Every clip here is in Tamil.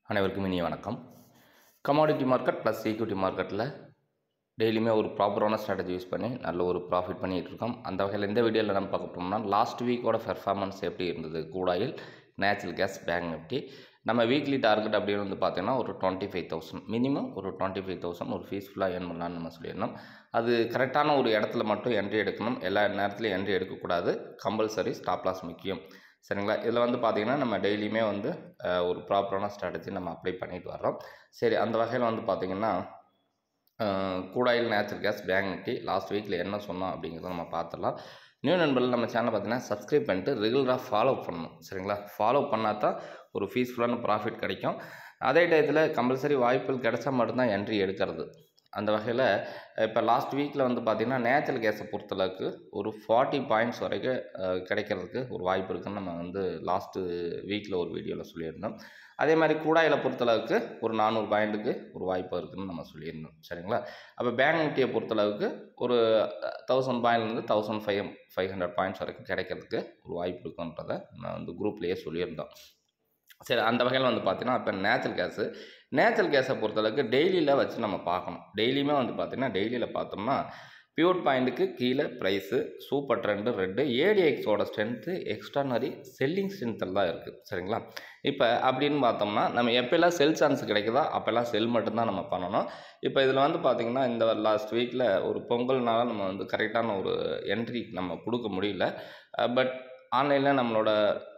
அனைவருக்கும் இனிய வணக்கம். கமாடிட்டி மார்க்கெட் ப்ளஸ் ஈக்விட்டி மார்க்கெட்டில் டெய்லியுமே ஒரு ப்ராப்பரான ஸ்ட்ராட்டஜி யூஸ் பண்ணி நல்ல ஒரு ப்ராஃபிட் பண்ணிகிட்டு இருக்கோம். அந்த வகையில் இந்த வீடியோவில் நம்ம பார்க்க போனோம்னா லாஸ்ட் வீக்கோட பெர்ஃபார்மன்ஸ் எப்படி இருந்தது, crude oil, natural gas, bank Nifty. நம்ம வீக்லி டார்கெட் அப்படின்னு வந்து பார்த்தீங்கன்னா ஒரு 25,000 மினிமம் ஒரு 25,000 ஒரு பீஸ்ஃபுல்லாக ஏர்ன் பண்ணலான்னு நம்ம சொல்லியிருந்தோம். அது கரெக்டான ஒரு இடத்துல மட்டும் என்ட்ரி எடுக்கணும். எல்லா நேரத்துலையும் என்ட்ரி எடுக்கக்கூடாது. கம்பல்சரி ஸ்டாப் லாஸ் முக்கியம். சரிங்களா? இதில் வந்து பார்த்திங்கன்னா நம்ம டெய்லியுமே வந்து ஒரு ப்ராப்பரான ஸ்ட்ராட்டஜி நம்ம அப்ளை பண்ணிட்டு வர்றோம். சரி, அந்த வகையில் வந்து பார்த்திங்கன்னா crude oil, natural gas, bank Nifty last வீக்கில் என்ன சொன்னோம் அப்படிங்கிறத நம்ம பார்த்துடலாம். நியூ நண்பர்கள் நம்ம சேனலை பார்த்தீங்கன்னா சப்ஸ்கிரைப் பண்ணிட்டு ரெகுலராக ஃபாலோ பண்ணணும். சரிங்களா? ஃபாலோ பண்ணால் தான் ஒரு பீஸ்ஃபுல்லான ப்ராஃபிட் கிடைக்கும். அதே டயத்தில் கம்பல்சரி வாய்ப்புகள் கிடைச்சா மட்டும்தான் என்ட்ரி எடுக்கிறது. அந்த வகையில் இப்போ லாஸ்ட் வீக்கில் வந்து பார்த்திங்கன்னா நேச்சுரல் கேஸை பொறுத்தளவுக்கு ஒரு 40 பாயிண்ட்ஸ் வரைக்கும் கிடைக்கிறதுக்கு ஒரு வாய்ப்பு இருக்குதுன்னு நம்ம வந்து லாஸ்ட்டு வீக்கில் ஒரு வீடியோவில் சொல்லியிருந்தோம். அதே மாதிரி crude oil பொறுத்தளவுக்கு ஒரு 400 பாயிண்ட்டுக்கு ஒரு வாய்ப்பு இருக்குதுன்னு நம்ம சொல்லியிருந்தோம். சரிங்களா? அப்போ பேங்க் நிஃப்டியை பொறுத்தளவுக்கு ஒரு 1000 பாயிண்ட்லேருந்து 1500 பாயிண்ட்ஸ் வரைக்கும் கிடைக்கிறதுக்கு ஒரு வாய்ப்பு இருக்குன்றதை நான் வந்து குரூப்லேயே சொல்லியிருந்தோம். சரி, அந்த வகையில் வந்து பார்த்தீங்கன்னா இப்போ நேச்சுரல் கேஸை பொறுத்தளவுக்கு டெய்லியில் வச்சு நம்ம பார்க்கணும். டெய்லியுமே வந்து பார்த்திங்கன்னா டெய்லியில் பார்த்தோம்னா பியூர் பாயிண்ட்டுக்கு கீழே ப்ரைஸு சூப்பர் ட்ரெண்டு ரெட்டு ஏடிஎக்ஸோட ஸ்ட்ரென்த்து எக்ஸ்ட்ரானரி செல்லிங் ஸ்ட்ரென்த்தில் தான் இருக்குது. சரிங்களா? இப்போ அப்படின்னு பார்த்தோம்னா நம்ம எப்போல்லாம் செல் சான்ஸ் கிடைக்குதோ அப்போல்லாம் செல் மட்டும்தான் நம்ம பண்ணணும். இப்போ இதில் வந்து பார்த்திங்கன்னா இந்த லாஸ்ட் வீக்கில் ஒரு பொங்கல்னால நம்ம வந்து கரெக்டான ஒரு என்ட்ரி நம்ம கொடுக்க முடியல. பட் ஆன்லைனில் நம்மளோட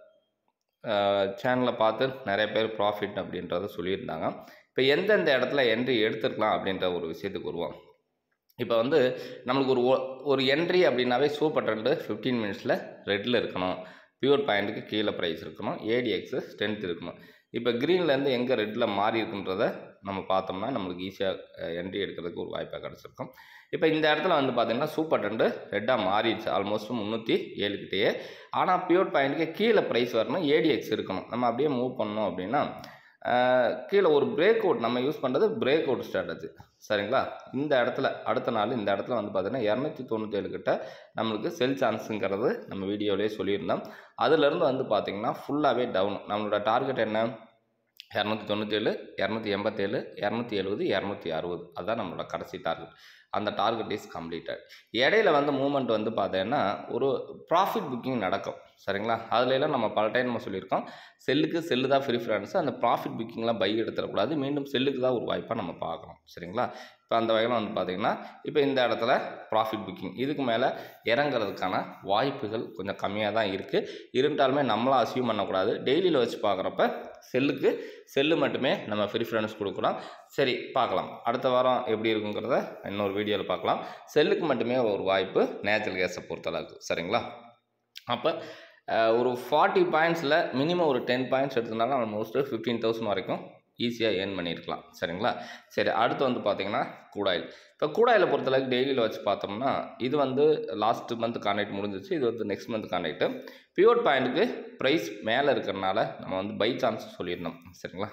சேனலை பார்த்து நிறைய பேர் ப்ராஃபிட் அப்படின்றத சொல்லியிருந்தாங்க. இப்போ எந்தெந்த இடத்துல என்ட்ரி எடுத்துருக்கலாம் அப்படின்ற ஒரு விஷயத்துக்கு வருவோம். இப்போ வந்து நம்மளுக்கு ஒரு என்ட்ரி அப்படின்னாவே சூப்பர் ட்ரெண்டு 15 மினிட்ஸில் ரெட்டில் இருக்கணும். பியூர் பாயிண்ட்டுக்கு கீழே ப்ரைஸ் இருக்கணும். ஏடிஎக்ஸு ஸ்ட்ரென்த் இருக்கணும். இப்போ க்ரீன்லேருந்து எங்கே ரெட்டில் மாறி இருக்குன்றதை நம்ம பார்த்தோம்னா நம்மளுக்கு ஈஸியாக என்ட்ரி எடுக்கிறதுக்கு ஒரு வாய்ப்பாக கிடச்சிருக்கும். இப்போ இந்த இடத்துல வந்து பார்த்திங்கன்னா சூப்பர் ட்ரெண்டு ரெட்டாக மாறிடுச்சு. ஆல்மோஸ்ட் 307 கிட்டேயே. ஆனால் பியூர் பாயிண்ட்டுக்கு கீழே ப்ரைஸ் வரணும். ஏடிஎக்ஸ் இருக்கணும். நம்ம அப்படியே மூவ் பண்ணோம் அப்படின்னா கீழே ஒரு பிரேக் அவுட் நம்ம யூஸ் பண்ணுறது பிரேக் அவுட் ஸ்ட்ராட்டஜி. சரிங்களா? இந்த இடத்துல அடுத்த நாள் இந்த இடத்துல வந்து பார்த்திங்கன்னா 297 கிட்ட நம்மளுக்கு செல் சான்ஸுங்கிறது நம்ம வீடியோவிலே சொல்லியிருந்தோம். அதுலேருந்து வந்து பார்த்திங்கன்னா ஃபுல்லாகவே டவுன். நம்மளோட டார்கெட் என்ன? 297, 287, 270, 260. அதுதான் நம்மளோட கடைசி டார்கெட். அந்த டார்கெட் இஸ் கம்ப்ளீட்டட். இடையில வந்து மூமெண்ட் வந்து பார்த்தீங்கன்னா ஒரு ப்ராஃபிட் புக்கிங் நடக்கும். சரிங்களா? அதுலலாம் நம்ம பல டைம் நம்ம சொல்லியிருக்கோம், செல்லு தான் ப்ரிஃபரன்ஸ். அந்த ப்ராஃபிட் புக்கிங்லாம் பை எடுத்துடக்கூடாது. மீண்டும் செல்லுக்கு தான் ஒரு வாய்ப்பாக நம்ம பார்க்கணும். சரிங்களா? இப்போ அந்த வகையில் வந்து பார்த்திங்கன்னா இப்போ இந்த இடத்துல ப்ராஃபிட் புக்கிங் இதுக்கு மேலே இறங்குறதுக்கான வாய்ப்புகள் கொஞ்சம் கம்மியாக தான் இருக்குது. இருந்தாலுமே நம்மளாம் அசியூம் பண்ணக்கூடாது. டெய்லியில் வச்சு பார்க்குறப்ப செல்லு மட்டுமே நம்ம ப்ரிஃபரன்ஸ் கொடுக்கலாம். சரி, பார்க்கலாம் அடுத்த வாரம் எப்படி இருக்குங்கிறத இன்னொரு வீடியோவில் பார்க்கலாம். செல்லுக்கு மட்டுமே ஒரு வாய்ப்பு நேச்சுரல் கேஸை பொறுத்தளவுக்கு. சரிங்களா? அப்போ ஒரு 40 பாயிண்ட்ஸில் மினிமம் ஒரு 10 பாயிண்ட்ஸ் எடுத்ததுனால ஆல்மோஸ்ட் 15,000 வரைக்கும் ஈஸியாக ஏர்ன் பண்ணியிருக்கலாம். சரிங்களா? சரி, அடுத்து வந்து பார்த்திங்கன்னா crude oil. இப்போ crude oil பொறுத்தளவுக்கு டெய்லியில் வச்சு பார்த்தோம்னா இது வந்து லாஸ்ட் மந்த் கான்ட்ராக்ட் முடிஞ்சிச்சு. இது வந்து நெக்ஸ்ட் மந்த் கான்ட்ராக்ட்டு. பியூர் பாயிண்ட்டுக்கு ப்ரைஸ் மேலே இருக்கிறனால நம்ம வந்து பை சான்ஸ் சொல்லியிருந்தோம். சரிங்களா?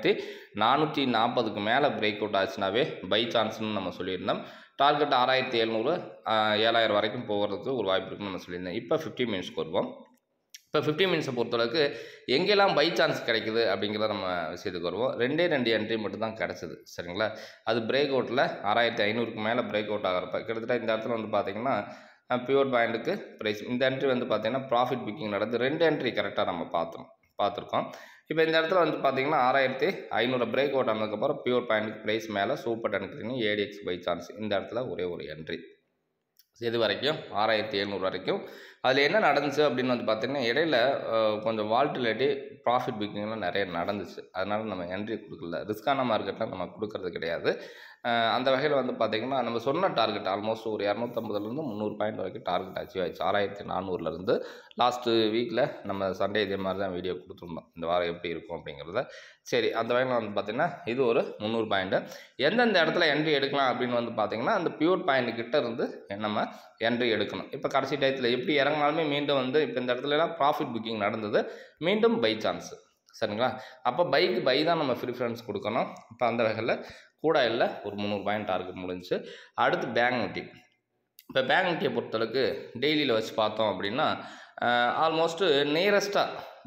6440க்கு மேலே பிரேக் அவுட் ஆச்சுனாவே பை சான்ஸ்னு நம்ம சொல்லியிருந்தோம். டார்கெட் 6700, 7000 வரைக்கும் போகிறதுக்கு ஒரு வாய்ப்பு இருக்குன்னு நம்ம சொல்லியிருந்தோம். இப்போ 50 மினிட்ஸ்க்கு வருவோம். இப்போ 50 மினிட்ஸை பொறுத்தளவுக்கு எங்கெல்லாம் பை சான்ஸ் கிடைக்குது அப்படிங்கிறத நம்ம விஷயத்துக்கு வருவோம். 2 என்ட்ரி மட்டும் தான் கிடச்சிது. சரிங்களா? அது பிரேக் அவுட்டில் 6500க்கு மேலே பிரேக் அவுட் ஆகிறப்ப கிட்டத்தட்ட இந்த இடத்துல வந்து பார்த்திங்கன்னா பியூர் பாயிண்ட்டுக்கு ப்ரைஸ் இந்த என்ட்ரி வந்து பார்த்திங்கன்னா ப்ராஃபிட் புக்கிங் நடந்து 2 என்ட்ரி கரெக்டாக நம்ம பார்த்துருக்கோம். இப்போ இந்த இடத்துல வந்து பார்த்திங்கன்னா 6500 பிரேக் அவுட் ஆனதுக்கப்புறம் பியூர் பாயிண்ட்டுக்கு ப்ரைஸ் மேலே சூப்பர் ட்ரெண்டுக்கு ஏடிஎக்ஸ் பை சான்ஸ் இந்த இடத்துல ஒரே ஒரு என்ட்ரி. இது வரைக்கும் 6700 வரைக்கும். அதில் என்ன நடந்துச்சு அப்படின்னு வந்து பார்த்திங்கன்னா இடையில கொஞ்சம் வால்டிலிட்டி ப்ராஃபிட் புக்கிங்லாம் நிறைய நடந்துச்சு. அதனால் நம்ம என்ட்ரி கொடுக்கல. ரிஸ்கான மார்க்கெட்டில் நம்ம கொடுக்கறது கிடையாது. அந்த வகையில் வந்து பார்த்திங்கன்னா நம்ம சொன்ன டார்கெட் ஆல்மோஸ்ட் ஒரு 250லேருந்து 300 பாயிண்ட் வரைக்கும் டார்கெட் அச்சீவ் ஆயிடுச்சு. 6400லேருந்து லாஸ்ட்டு வீக்கில் நம்ம சண்டே இதே மாதிரி தான் வீடியோ கொடுத்துருந்தோம், இந்த வாரம் எப்படி இருக்கும் அப்படிங்கிறத. சரி, அந்த வகையில் வந்து பார்த்திங்கன்னா இது ஒரு 300 பாயிண்ட்டு. எந்தெந்த இடத்துல என்ட்ரி எடுக்கலாம் அப்படின்னு வந்து பார்த்திங்கன்னா அந்த பியூர் பாயிண்ட் கிட்ட இருந்து நம்ம என்ட்ரி எடுக்கணும். இப்போ கடைசி டயத்தில் எப்படி இறங்கினாலுமே மீண்டும் வந்து இப்போ இந்த இடத்துலலாம் ப்ராஃபிட் புக்கிங் நடந்தது, மீண்டும் பை சான்ஸு. சரிங்களா? அப்போ பை தான் நம்ம ப்ரிஃபரன்ஸ் கொடுக்கணும். இப்போ அந்த வகையில் crude oilல ஒரு 300 பாயிண்ட் டார்கெட் முடிஞ்சு. அடுத்து பேங்க் நிஃப்டி. இப்போ பேங்க் நிஃப்டியை பொறுத்தளவுக்கு டெய்லியில் வச்சு பார்த்தோம் அப்படின்னா ஆல்மோஸ்ட்டு நியரஸ்ட்டாக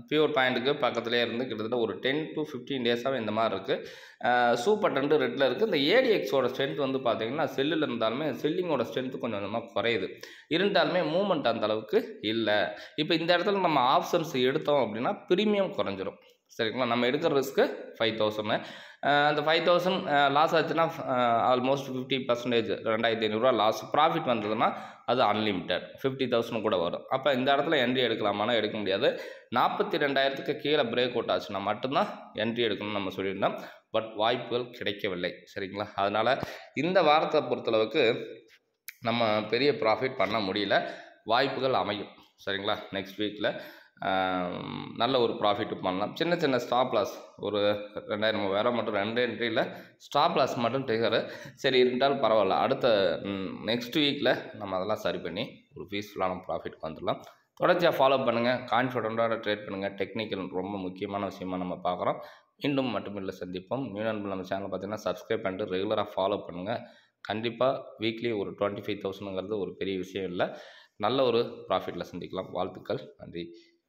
பியூர் பாயிண்ட்டுக்கு பக்கத்துலேயே இருந்து கிட்டத்தட்ட ஒரு 10 to 15 டேஸாகவே இந்த மாதிரி இருக்குது. சூப்பர் ட்ரெண்டு ரெட்டில் இருக்குது. இந்த ஏடிஎக்ஸோட ஸ்ட்ரென்த் வந்து பார்த்தீங்கன்னா செல்லில் இருந்தாலுமே செல்லிங்கோட ஸ்ட்ரென்த்து கொஞ்சம் கொஞ்சமாக குறையுது. இருந்தாலுமே மூவ்மெண்ட் அந்த அளவுக்கு இல்லை. இப்போ இந்த இடத்துல நம்ம ஆப்ஷன்ஸ் எடுத்தோம் அப்படின்னா ப்ரீமியம் குறைஞ்சிரும். சரிங்களா? நம்ம எடுக்கிற ரிஸ்க்கு 5000. அந்த 5000 லாஸ் ஆச்சுன்னா ஆல்மோஸ்ட் 50% 2500 லாஸ். ப்ராஃபிட் வந்ததுன்னா அது அன்லிமிட்டட் 50,000 கூட வரும். அப்போ இந்த இடத்துல என்ட்ரி எடுக்கலாமானா எடுக்க முடியாது. 42,000க்கு கீழே பிரேக் அவுட் ஆச்சுன்னா மட்டும்தான் என்ட்ரி எடுக்கணும்னு நம்ம சொல்லியிருந்தோம். பட் வாய்ப்புகள் கிடைக்கவில்லை. சரிங்களா? அதனால் இந்த வாரத்தை பொறுத்தளவுக்கு நம்ம பெரிய ப்ராஃபிட் பண்ண முடியல. வாய்ப்புகள் அமையும். சரிங்களா? நெக்ஸ்ட் வீக்கில் நல்ல ஒரு ப்ராஃபிட் பண்ணலாம். சின்ன சின்ன ஸ்டாப் லாஸ் ஒரு 2000 3000 மட்டும் 2 என்ட்ரியில் ஸ்டாப் லாஸ் மட்டும் டேக்கரு சரி இருந்தாலும் பரவாயில்ல. அடுத்த நெக்ஸ்ட் வீக்கில் நம்ம அதெல்லாம் சரி பண்ணி ஒரு பீஸ்ஃபுல்லான ப்ராஃபிட் வந்துடலாம். தொடர்ச்சியாக ஃபாலோ பண்ணுங்கள். கான்ஃபிடென்ட்டாக ட்ரேட் பண்ணுங்கள். டெக்னிக்கல் ரொம்ப முக்கியமான விஷயமாக நம்ம பார்க்குறோம். மீண்டும் மட்டுமில்லை சந்திப்போம். நியூ நண்பர்கள் நம்ம சேனல் பார்த்தீங்கன்னா சப்ஸ்கிரைப் பண்ணிட்டு ரெகுலராக ஃபாலோ பண்ணுங்கள். கண்டிப்பாக வீக்லி ஒரு 25,000ங்கிறது ஒரு பெரிய விஷயம் இல்லை. நல்ல ஒரு ப்ராஃபிட்டில் சந்திக்கலாம். வாழ்த்துக்கள். நன்றி.